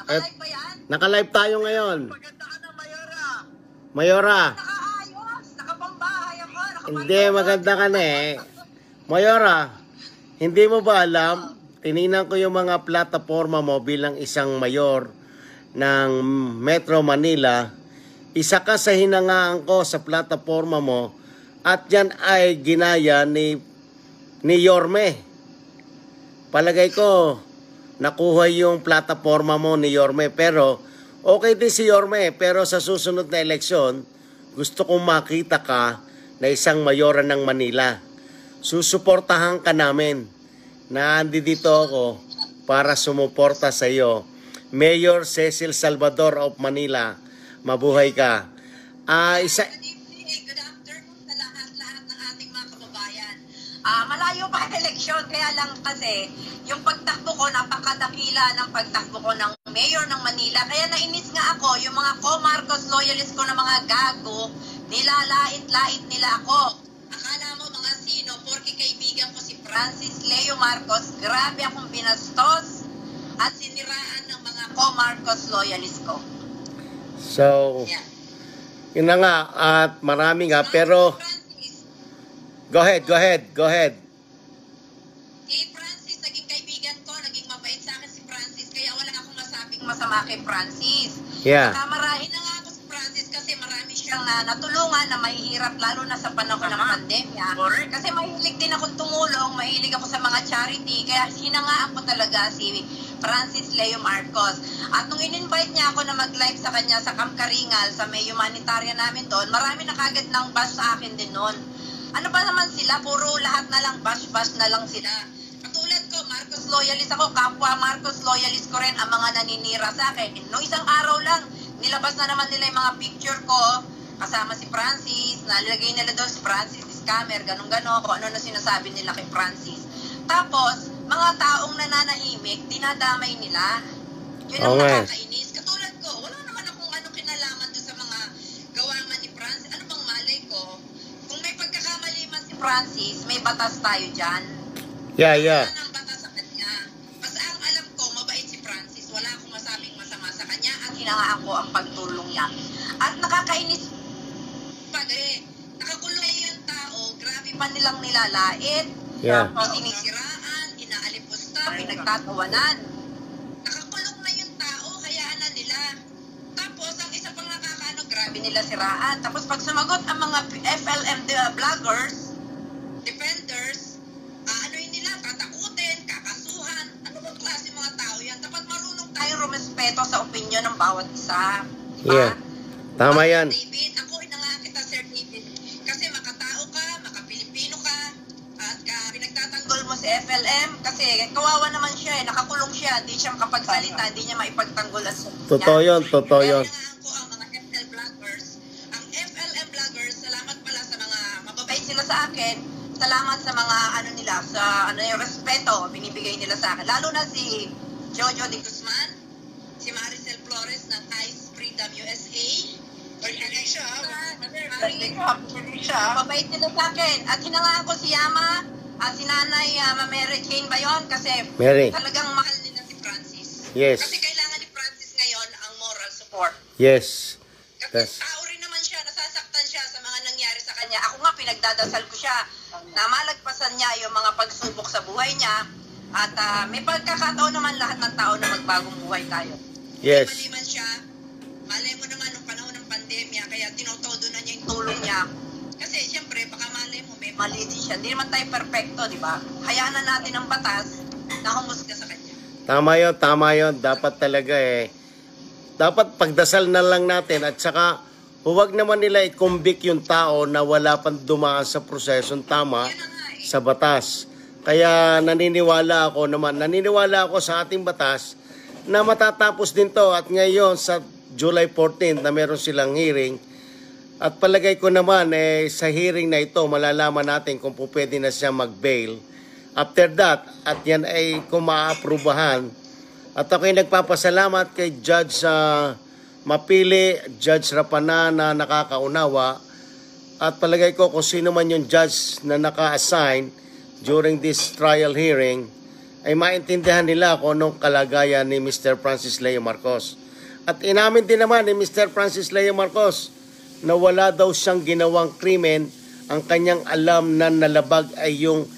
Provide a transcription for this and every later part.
Naka-live ba yan? Naka-live tayo ngayon. Maganda ka na, Mayora. Mayora. Nakaayos. Nakapambahay ako. Hindi, maganda ka na eh. Mayora, hindi mo ba alam, tinignan ko yung mga plataforma mo bilang isang mayor ng Metro Manila. Isa ka sa hinangaan ko sa plataforma mo at yan ay ginaya ni Yorme. Palagay ko, nakuha yung plataforma mo ni Yorme. Pero, okay din si Yorme. Pero sa susunod na eleksyon, gusto kong makita ka na isang mayora ng Manila. Susuportahan ka namin. Nandito ako para sumuporta sa iyo. Mayor Cecil Salvador of Manila. Mabuhay ka. Good afternoon sa lahat ng ating mga kababayan. Malayo pa ang eleksyon, kaya lang kasi yung pagtakbo ko, napakadakila ng pagtakbo ko ng mayor ng Manila. Kaya nainis nga ako, yung mga co-Marcos loyalist ko na mga gago, nilalait-lait nila ako. Akala mo mga sino, porque kaibigan ko si Francis Leo Marcos, grabe akong binastos at siniraan ng mga co-Marcos loyalist ko. So, yun na nga, at marami nga, pero go ahead. Si Francis, naging kaibigan ko, naging mabait sa akin si Francis, kaya wala akong masabing masama kay Francis. Yeah. Marahin na nga ako si Francis kasi marami siyang natulungan na mahihirap lalo na sa panahon ng pandemya. Kasi mahilig din akong tumulong, mahilig ako sa mga charity, kaya hinangaan ko talaga si Francis Leo Marcos. At nung in-invite niya ako na mag-live sa kanya sa Camp Karingal, sa may humanitarian namin doon, marami na kagad ng bash sa akin din noon. Ano ba naman sila? Puro lahat na lang bash-bash na lang sila. Katulad ko, Marcos loyalist ako, kapwa Marcos loyalist ko rin ang mga naninira sa akin. Nung isang araw lang, nilabas na naman nila yung mga picture ko, kasama si Francis, nalagay nila doon si Francis, scammer, ganun-ganon, kung ano na sinasabi nila kay Francis. Tapos, mga taong nananahimik, dinadamay nila. Yun ang nakakainis. Katulad ko, wala naman akong kinalaman doon sa mga gawangan ni Francis. Ano bang malay ko? Kung may pagkakamali man si Francis, may batas tayo dyan. Yeah. Wala nang batas sa kanya. Basta ang alam ko, mabait si Francis. Wala akong masabing masama sa kanya at hinangaan ko ang pagtulong niya. At nakakainis nakakulong yung tao, grabe pa nilang nilalait. Yeah. Sinisiraan, inaalipusta, pinagtatawanan. Nakakulong na yung tao, hayaan na nila. Tapos, ang isa pang grabe nila siraan. Tapos, pag sumagot ang mga FLM vloggers, defenders, yun nila, tatakutin, kakasuhan. Ano bang klase mga tao yan? Dapat marunong tayong rumespeto sa opinion ng bawat isa. Yeah. Tama yan. David, ako hinangaan kita, Sir David. Kasi makatao ka, makapilipino ka, at pinagtatanggol mo si FLM kasi kawawa naman siya nakakulong siya, hindi siya makapagsalita, hindi niya maipagtanggol at totoo yun. Kaya hinangaan ko ang mga FLM vloggers, salamat pala sa mga mababait sila sa akin, salamat sa mga nila, sa yung respeto binibigay nila sa akin, lalo na si Jojo de Guzman, si Maricel Flores ng Ice Freedom USA. Mabait nila sa akin. At hinangaan ko si Yama at si Nanay Mary Jane ba yun? Kasi Mary, talagang mahal nila si Francis. Yes. Kasi kailangan ni Francis ngayon ang moral support. Yes. Kasi tao rin naman siya, nasasaktan siya sa mga nangyari sa kanya. Ako nga, pinagdadasal ko siya na malagpasan niya yung mga pagsubok sa buhay niya. At may pagkakataon naman lahat ng tao na magbagong buhay tayo. Yes. Mali man siya, malay mo naman nung panahon ng pandemya, kaya tinotodo na niya yung tulong niya. Kasi siyempre, baka malay mo, may mali din siya. Hindi naman tayo perfecto, di ba? Hayaan na natin ang batas na humusga sa kanya. Tama yun. Dapat talaga dapat pagdasal na lang natin at saka huwag naman nila i-convict yung tao na wala pang dumaan sa prosesong tama sa batas. Kaya naniniwala ako sa ating batas na matatapos din to at ngayon sa July 14 na meron silang hearing at palagay ko naman sa hearing na ito malalaman natin kung pwede na siya mag-bail. After that, at yan ay kung maaprubahan, at ako'y nagpapasalamat kay Judge Mapili, Judge Rapana na nakakaunawa, at palagay ko kung sino man yung judge na naka-assign during this trial hearing, ay maintindihan nila kung anong kalagayan ni Mr. Francis Leo Marcos. At inamin din naman ni Mr. Francis Leo Marcos na wala daw siyang ginawang krimen. Ang kanyang alam na nalabag ay yung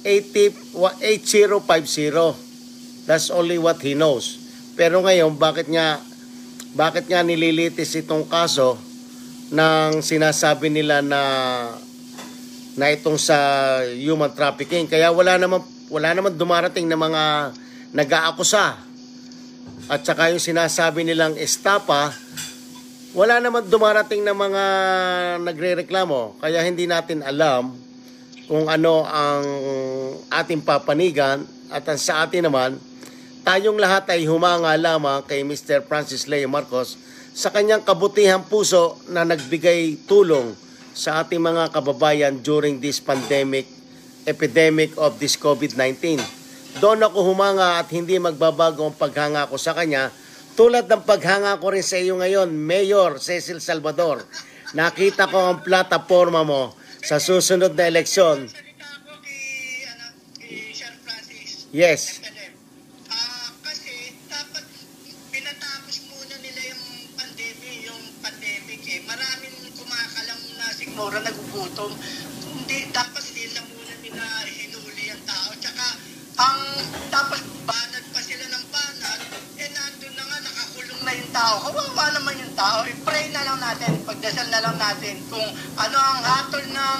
8050. That's only what he knows. Pero ngayon, bakit nga nililitis itong kaso ng sinasabi nila na itong sa human trafficking? Kaya wala naman dumarating na mga nag-aakusa. At saka yung sinasabi nilang estapa, wala naman dumarating na mga nagrereklamo. Kaya hindi natin alam kung ano ang ating papanigan. At sa atin naman, tayong lahat ay humanga lamang kay Mr. Francis Leo Marcos sa kanyang kabutihang puso na nagbigay tulong sa ating mga kababayan during this epidemic of this COVID-19. Doon ako humanga at hindi magbabago ang paghanga ko sa kanya. Tulad ng paghanga ko rin sa iyo ngayon, Mayor Cecil Salvador. Nakita ko ang plataforma mo sa susunod na eleksyon. Salita ako kay Sir Francis. Yes. Kasi dapat pinatapos muna nila yung pandemic eh. Maraming kumakalam na siguro nagugutom. Dapat hindi na muna nila hinuli ang tao. Tsaka tapos banat pa sila ng banat, nandun na nga, nakakulong na yung tao. Kawawa naman yung tao. I-pray na lang natin, pagdasal na lang natin kung ano ang hatol ng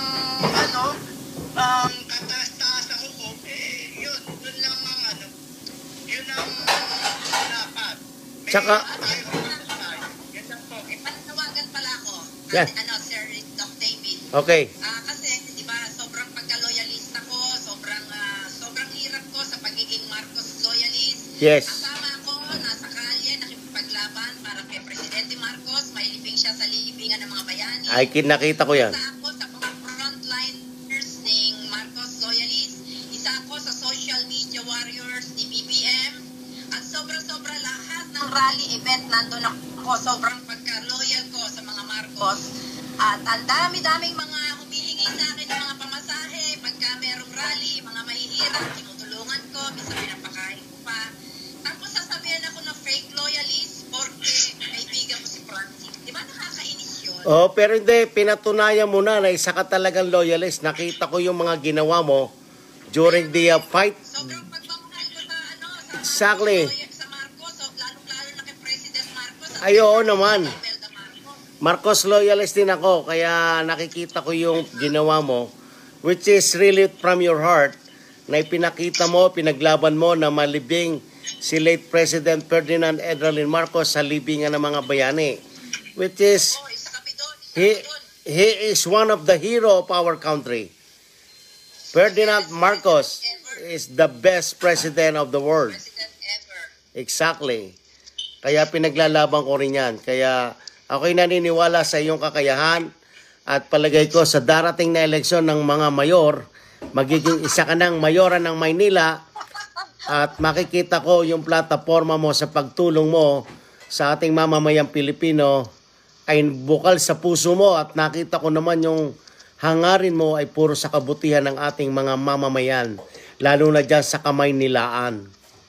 kataas-taas sa hukom, yun lang ang yun ang dapat. Tsaka, Yan lang po. Panawagan pala ako. Yeah. Sir Doc David. okay. Kasi, di ba, sobrang pagka-loyalista ko, sobrang hirap ko sa pagiging Marcos loyalist. Yes. Kasama ko, nasa kalye, nakipaglaban para kay Presidente Marcos, mailibing siya sa libingan ng mga bayani. Ay, nakita ko yan. Isa ako sa mga frontliners ng Marcos loyalist. Isa ako sa social media warriors ni BBM. At sobra-sobra lahat ng rally event nandun ako. Sobrang pagka-loyal ko sa mga Marcos. At ang dami-daming mga humihingi sa akin ng mga pamasahe. Pagka merong rally, mga mahihirap, tinutulungan ko, minsan pinapakain ko pa. Tapos sasabihan ako ng fake loyalist porque kaibigan ko si Francis. Di ba nakakainis yun? Oh, pero hindi, pinatunayan mo na isa ka talagang loyalist. Nakita ko yung mga ginawa mo during the fight. Sobrang pagmamahal ko sa Exactly. sa Marcos, so, lalo na kay President Marcos. Ay, oo naman. Imelda Marcos. Marcos loyalist din ako, kaya nakikita ko yung ginawa mo, which is really from your heart, na ipinakita mo, pinaglaban mo na malibing si late President Ferdinand Edralin Marcos sa libingan ng mga bayani. Which is, Oh, isa kami doon. he is one of the hero of our country. Ferdinand Marcos is the best president of the world. President ever. Exactly. Kaya pinaglalaban ko rin yan. Kaya ako'y naniniwala sa iyong kakayahan at palagay ko sa darating na eleksyon ng mga mayor, magiging isa ka ng mayora ng Maynila at makikita ko yung plataforma mo sa pagtulong mo sa ating mamamayang Pilipino ay bukal sa puso mo at nakita ko naman yung hangarin mo ay puro sa kabutihan ng ating mga mamamayan, lalo na dyan sa Kamaynilaan.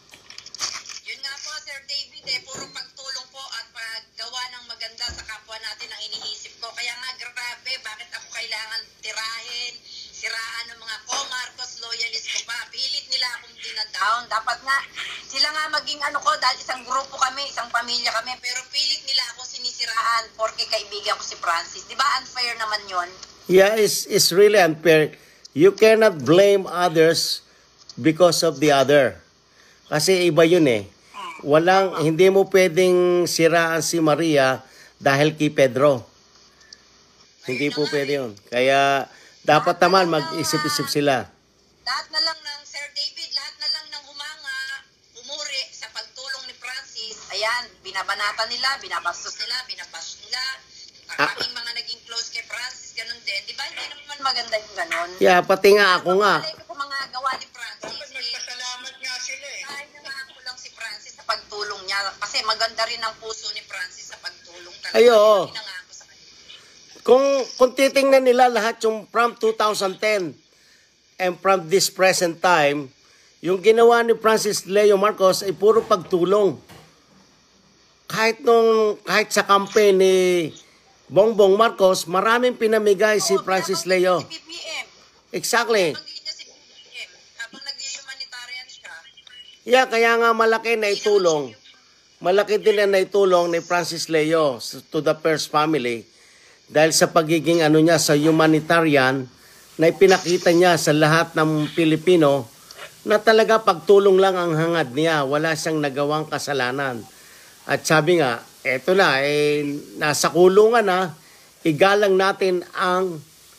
Yun nga po, Sir David, puro pagtulong po at paggawa ng maganda sa kapwa natin ang iniisip ko. Kaya nga, grabe, bakit ako kailangan tirahin, siraan ng mga co-Marcos loyalist ko pa. Pilit nila akong dinadown. Dapat nga, sila nga maging dahil isang grupo kami, isang pamilya kami, pero pilit nila akong sinisiraan porque kaibigan ko si Francis. Di ba unfair naman yun? Yeah, it's really unfair. You cannot blame others because of the other. Kasi iba yun eh. Hindi mo pwedeng siraan si Maria dahil kay Pedro. Hindi po pwede yun. Kaya dapat naman mag-isip-isip sila. Lahat na lang ng Sir David, lahat na lang ng umuri sa pagtulong ni Francis. Ayan, binabanatan nila, binabastos nila, binabash nila. Ang aming mga naging close kay Francis, ganun din. Di ba, hindi naman maganda yung ganun. Yeah, pati nga ako nga. Palay ko sa mga gawa ni Francis. Dapat magpasalamat nga sila eh. Kahit na nga ako lang si Francis sa pagtulong niya. Kasi maganda rin ang puso ni Francis sa pagtulong talaga. Ay, oo. Hindi na nga ako sa kanya. Kung titingnan nila lahat yung from 2010 and from this present time, yung ginawa ni Francis Leo Marcos ay puro pagtulong. Kahit sa campaign ni Bongbong Marcos, maraming pinamigay si Francis Leo. Si BBM. Exactly. Banggit niya si BBM. Habang nag-humanitarian siya. Yeah, kaya nga malaki na itulong. Malaki din na naitulong ni Francis Leo to the First Family dahil sa pagiging niya sa humanitarian na ipinakita niya sa lahat ng Pilipino na talaga pagtulong lang ang hangad niya, wala siyang nagawang kasalanan. At sabi nga, eto na, nasa kulungan na, igalang natin ang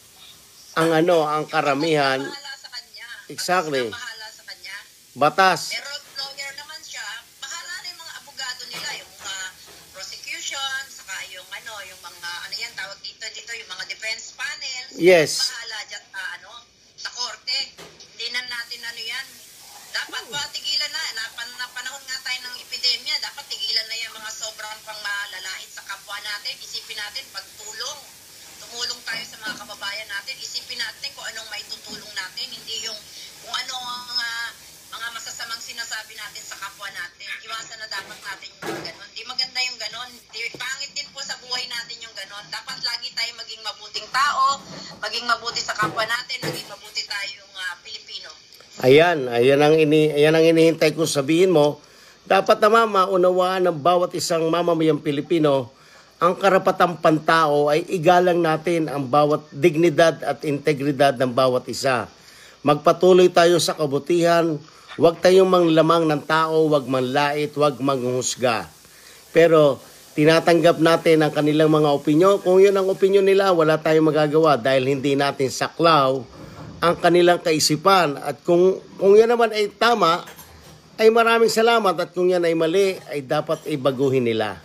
karamihan. Mahala sa kanya. Exactly. Mahala sa kanya. Batas. Pero lawyer naman siya, bahala na yung mga abogado nila, yung mga prosecution, saka yung tawag dito, yung mga defense panel. Yes. Bahala dyan sa korte. Hindi na natin yan. Dapat tigilan na. Panahon nga tayo ng epidemya, dapat tigilan na yung mga sobrang pangmalalait sa kapwa natin. Isipin natin, pagtulong. Tumulong tayo sa mga kababayan natin. Isipin natin kung anong maitutulong natin. Hindi yung kung ano ang mga masasamang sinasabi natin sa kapwa natin. Iwasan na dapat natin yung ganon. Di maganda yung ganon. Pangit din po sa buhay natin yung ganon. Dapat lagi tayo maging mabuting tao, maging mabuti sa kapwa natin, maging mabuti tayong Pilipino. Ayan ang inihintay ko sabihin mo. Dapat naman maunawaan ng bawat isang mamamayang Pilipino ang karapatang pantao ay igalang natin ang bawat dignidad at integridad ng bawat isa. Magpatuloy tayo sa kabutihan, huwag tayong manglamang ng tao, huwag manlait, huwag manghusga. Pero tinatanggap natin ang kanilang mga opinyon. Kung yun ang opinyon nila, wala tayong magagawa dahil hindi natin saklaw ang kanilang kaisipan. At kung yan naman ay tama, ay maraming salamat. At kung yan ay mali, ay dapat ibaguhin nila.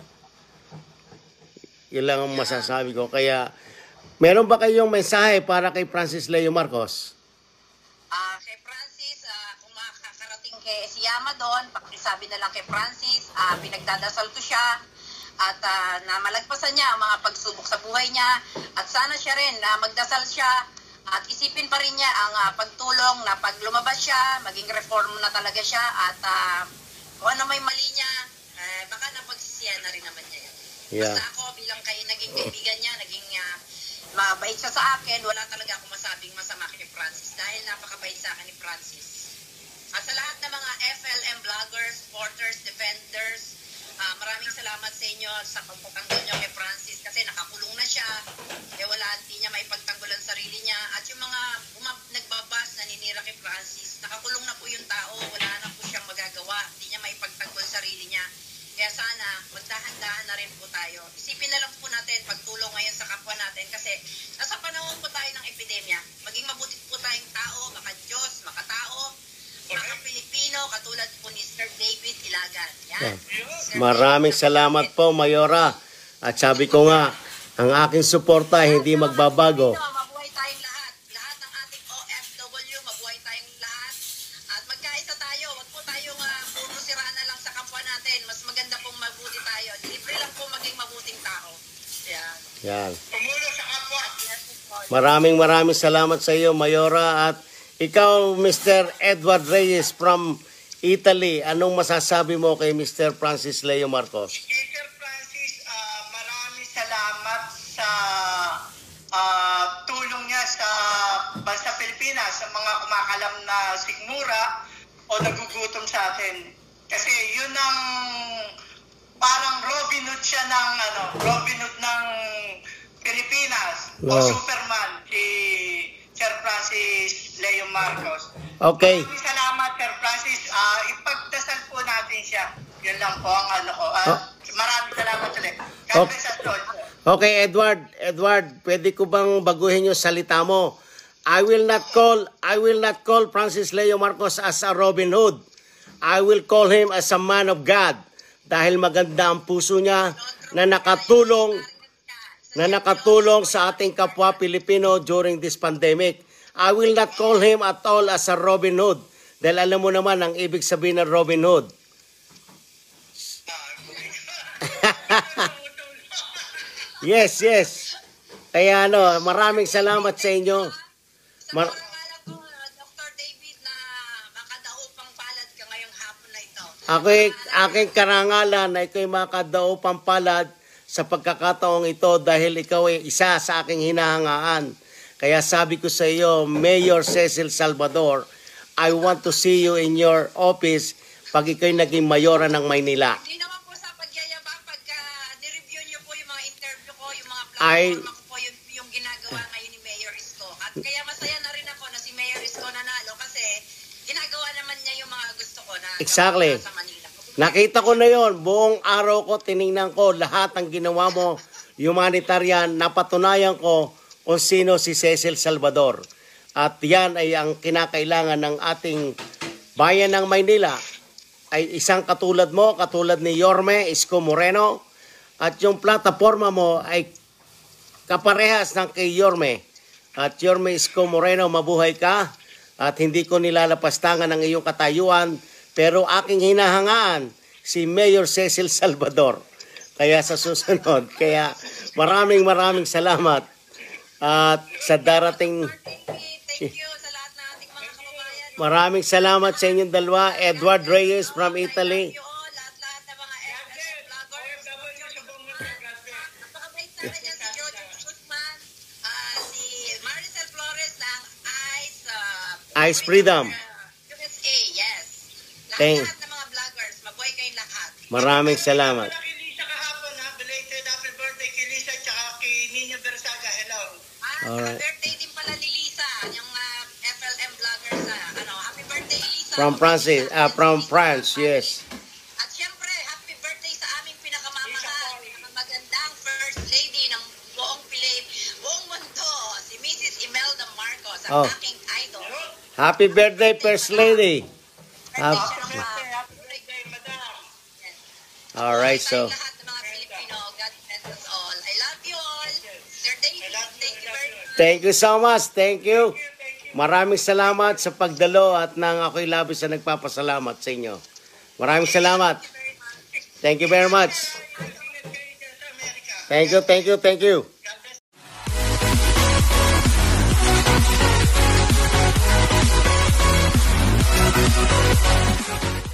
Yun lang ang masasabi ko. Kaya, meron ba kayong mensahe para kay Francis Leo Marcos? Kay Francis, kung makakarating kay Siyama doon, pakisabi na lang kay Francis, pinagdadasal ko siya at na malagpasan niya ang mga pagsubok sa buhay niya at sana siya rin magdasal siya at isipin pa rin niya ang pagtulong na pag lumabas siya, maging reform na talaga siya at kung ano may mali niya, baka napagsisiyan na rin naman niya yan. Yeah. Basta ako bilang naging kaibigan niya, naging mabait siya sa akin, wala talaga akong masabing masama kay Francis dahil napakabait sa akin ni Francis. At sa lahat ng mga FLM vloggers, supporters, defenders, maraming salamat sa inyo sa pagpatanggol niyo kay Francis kasi nakakulong na siya. Hindi niya maipagtanggulan sarili niya. At yung mga nagbabas, naninira kay Francis, nakakulong na po yung tao, wala na po siyang magagawa. Hindi niya maipagtanggol sarili niya. Kaya sana, magdahan-dahan na rin po tayo. Isipin na lang po natin, pagtulong ngayon sa kapwa natin kasi nasa panahon po tayo ng epidemya. Maging mabuti po tayong tao, maka-Diyos, maka-tao, maka-Pilipino, katulad po ni Sir David Ilagan. Yan. Maraming salamat po, Mayora. At sabi ko nga, ang aking suporta hindi magbabago. Mabuhay tayong lahat. Lahat ng ating OFW, mabuhay tayong lahat. At magkaisa tayo. Huwag po tayong puro siraan na lang sa kapwa natin. Mas maganda pong mabuti tayo. Libre lang po maging mabuting tao. Yan. Tumulong sa kapwa. Maraming salamat sa iyo, Mayora. At ikaw, Mr. Edward Reyes from Italy, anong masasabi mo kay Mr. Francis Leo Marcos? Kay Sir Francis, maraming salamat sa tulong niya sa bansa Pilipinas, sa mga kumakalam na sikmura o nagugutom sa atin. Kasi yun ang parang Robin Hood siya ng Robin Hood ng Pilipinas o Superman, si Sir Francis Leo Marcos. Okay. Maraming salamat, Sir Francis. Ipagdasal po natin siya. Yun lang po ang ko. Maraming salamat ulit. God bless us all. Okay, Edward, pwede ko bang baguhin yung salita mo? I will not call Francis Leo Marcos as a Robin Hood. I will call him as a man of God. Dahil maganda ang puso niya na nakatulong sa ating kapwa Pilipino during this pandemic. I will not call him at all as a Robin Hood. Dahil alam mo naman ang ibig sabihin ng Robin Hood. Yes. Kaya maraming salamat sa inyo. Sa pangalan ko, Dr. David, na makadaupang aking karangalan na ikaw makadaupang palad sa pagkakataong ito dahil ikaw ay isa sa aking hinahangaan. Kaya sabi ko sa iyo, Mayor Cecil Salvador, I want to see you in your office pag ikaw'y naging mayora ng Maynila. Hindi naman po sa pagyayabang pagka nireview niyo po yung mga interview ko, yung mga Ay- platform ko po, yung ginagawa ngayon ni Mayor Isko. At kaya masaya na rin ako na si Mayor Isko nanalo kasi ginagawa naman niya yung mga gusto ko na Exactly. sa Manila. Nakita ko na yon, buong araw ko, tiningnan ko lahat ng ginawa mo, humanitarian, napatunayan ko kung sino si Cecil Salvador. At yan ay ang kinakailangan ng ating bayan ng Maynila, ay isang katulad mo, katulad ni Yorme Isko Moreno, at yung plataforma mo ay kaparehas ng kay Yorme. At Yorme Isko Moreno, mabuhay ka, at hindi ko nilalapastangan ang iyong katayuan, pero aking hinahangaan si Mayor Cecil Salvador. Kaya sa susunod, kaya maraming salamat. At sa darating, Thank you sa lahat ng ating mga kababayan. maraming salamat sa inyong dalawa. Edward Reyes from Italy. Thank you all, lahat ng mga FLM vloggers. Napakabait na rin yan si Jojo Guzman, si Maricel Flores ng Ice Freedom. USA, yes. Thank- Lahat ng mga vloggers, mabuhay kayong lahat. Maraming salamat. Wala kay Lisa kahapon ha. Belated happy birthday kay Lisa tsaka kay Nino Bersaga. Hello. Alright. Birthday din pala ni Lisa, yung FLM vloggers. Happy birthday, Lisa. From France, yes. At syempre, happy birthday sa aming pinakamamahal, pinakamagandang First Lady ng buong mundo, si Mrs. Imelda Marcos, ang Oh. aking idol. Happy birthday, First Lady. Birthday Happy- siya ng Happy birthday, madam. Alright, so lahat ng mga Pilipino, God bless us all. I love you all. Sir David, thank you very much. thank you so much. Thank you. Maraming salamat sa pagdalo at nang ako'y labis na nagpapasalamat sa inyo. Maraming salamat. Very much. Thank you very much. Ingat kayo dyan sa Amerika. Thank you. God bless.